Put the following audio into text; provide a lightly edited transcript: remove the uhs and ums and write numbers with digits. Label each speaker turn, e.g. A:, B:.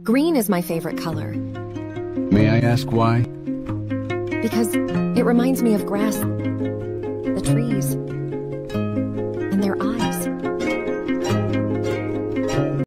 A: Green is my favorite color
B: May I ask why?
A: because it reminds me of grass, the trees,